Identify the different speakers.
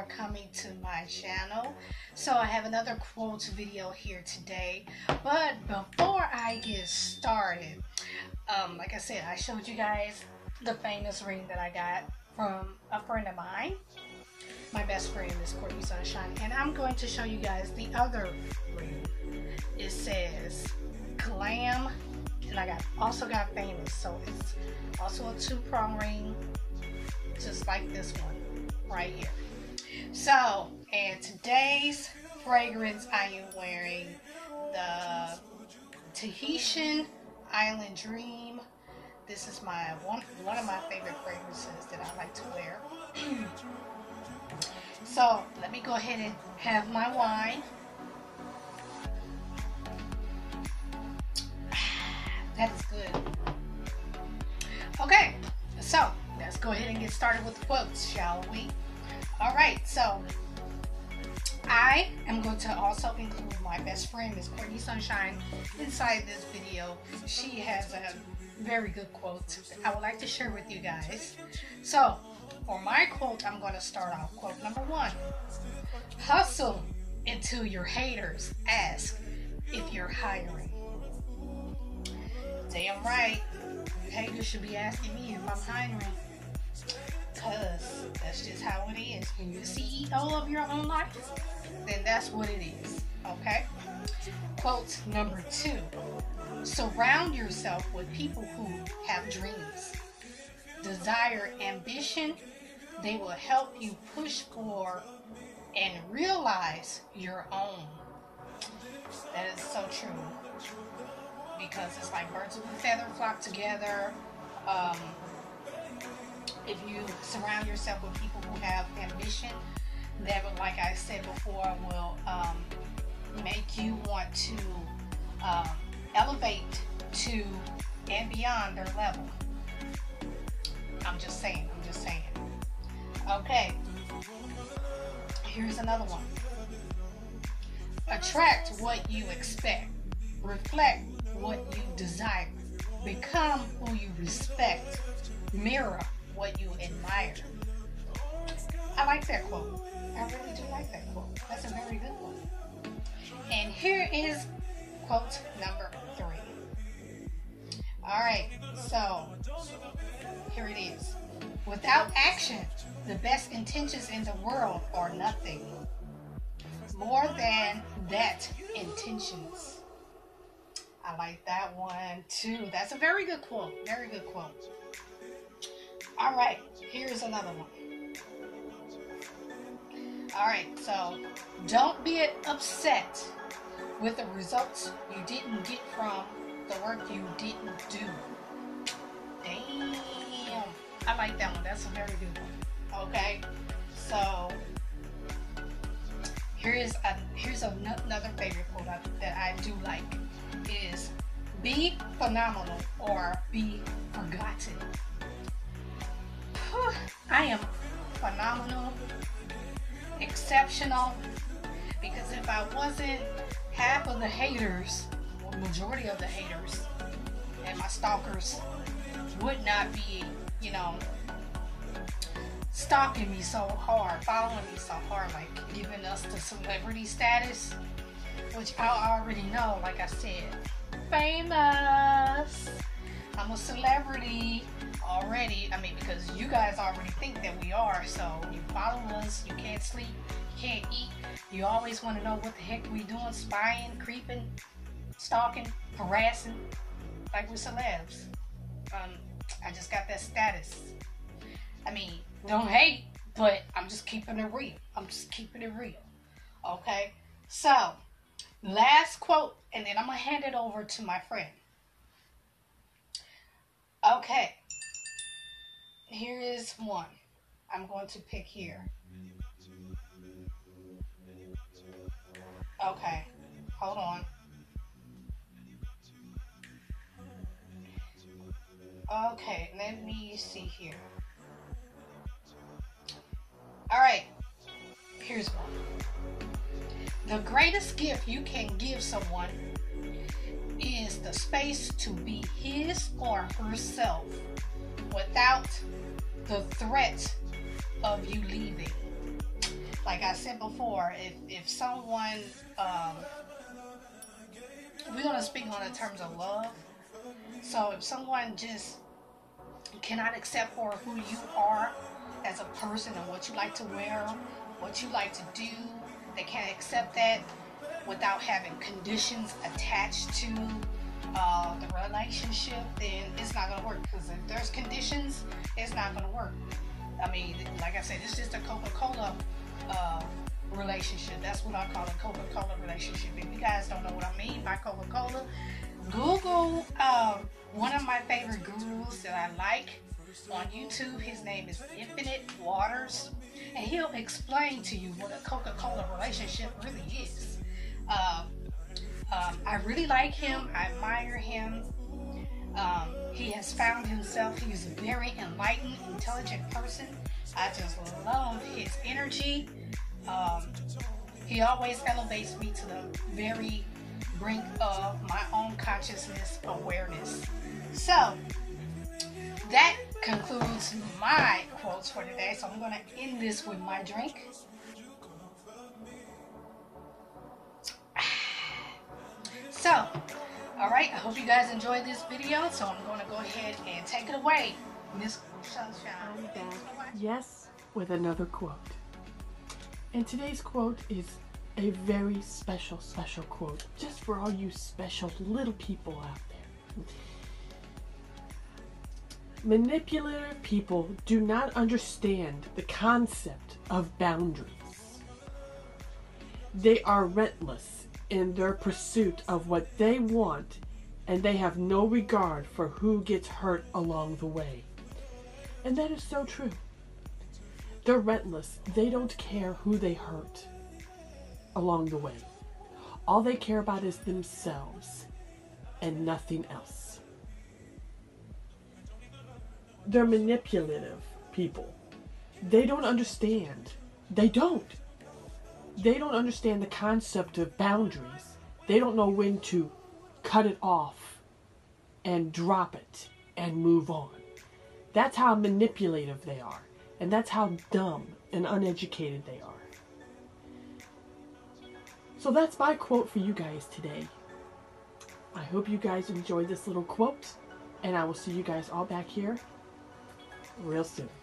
Speaker 1: for coming to my channel. So I have another quotes video here today, but before I get started, like I said, I showed you guys the famous ring that I got from a friend of mine. My best friend is Courtney Sunshine, and I'm going to show you guys the other ring. It says Glam, and I also got Famous, so it's also a two-prong ring, just like this one right here. So, and today's fragrance, I am wearing the Tahitian Island Dream. This is one of my favorite fragrances that I like to wear. So let me go ahead and have my wine. That is good. Okay, so let's go ahead and get started with the quotes, shall we? Alright, so I am going to also include my best friend, Miss Courtney Sunshine, inside this video. She has a very good quote I would like to share with you guys. So, for my quote, I'm going to start off quote number 1. Hustle until your haters ask if you're hiring. Damn right. Haters should be asking me if I'm hiring. Because that's just how it is. When you're the CEO of your own life, then that's what it is. Okay? Quote number 2. Surround yourself with people who have dreams, desire, ambition. They will help you push for and realize your own. That is so true. Because it's like birds of a feather flock together. If you surround yourself with people who have ambition, that will, like I said before, will make you want to elevate to and beyond their level. I'm just saying. Okay, here's another one. Attract what you expect. Reflect what you desire. Become who you respect. Mirror what you admire. I like that quote. I really do like that quote. That's a very good one. And here is quote number 3. Alright, so here it is. Without action, the best intentions in the world are nothing. More than that, intentions. I like that one too. That's a very good quote. Very good quote. Alright, here's another one. Alright, so don't be upset with the results you didn't get from the work you didn't do. Damn. I like that one. That's a very good one. Okay, so here's another favorite quote that I do like is be phenomenal or be forgotten. I am phenomenal, exceptional, because if I wasn't, half of the haters, or majority of the haters, and my stalkers would not be, stalking me so hard, following me so hard, like giving us the celebrity status, which I already know, like I said, famous. I'm a celebrity already. I mean, because you guys already think that we are, so you follow us, you can't sleep, you can't eat, you always want to know what the heck we doing, spying, creeping, stalking, harassing, like we're celebs. I just got that status. I mean, don't hate, but I'm just keeping it real. Okay? So, last quote, and then I'm going to hand it over to my friend. Okay. Here is one. I'm going to pick here. Okay. Hold on. Okay, let me see here. Alright, here's one. The greatest gift you can give someone is the space to be his or herself without the threat of you leaving. like I said before, if someone, we're gonna speak on the terms of love. So if someone just cannot accept for who you are as a person and what you like to wear, what you like to do, they can't accept that without having conditions attached to the relationship, then it's not gonna work. Because if there's conditions, it's not gonna work. I mean, like I said, it's just a Coca-Cola relationship. That's what I call a Coca-Cola relationship. If you guys don't know what I mean by Coca-Cola, Google one of my favorite gurus that I like on YouTube. His name is Infinite Waters, and he'll explain to you what a Coca-Cola relationship really is. I really like him. I admire him. He has found himself. He's a very enlightened, intelligent person. I just love his energy. He always elevates me to the very brink of my own consciousness awareness. So that concludes my quotes for today. So I'm going to end this with my drink. So, alright, I hope you guys enjoyed this video. So I'm going to go ahead and take it away, Miss Sunshine.
Speaker 2: Yes, with another quote. And today's quote is a very special quote, just for all you special little people out there. Manipulative people do not understand the concept of boundaries. They are relentless in their pursuit of what they want, and they have no regard for who gets hurt along the way. And that is so true. They're relentless. They don't care who they hurt along the way. All they care about is themselves and nothing else. They're manipulative people. They don't understand. They don't understand the concept of boundaries. They don't know when to cut it off and drop it and move on. That's how manipulative they are. And that's how dumb and uneducated they are. So that's my quote for you guys today. I hope you guys enjoyed this little quote. And I will see you guys all back here real soon.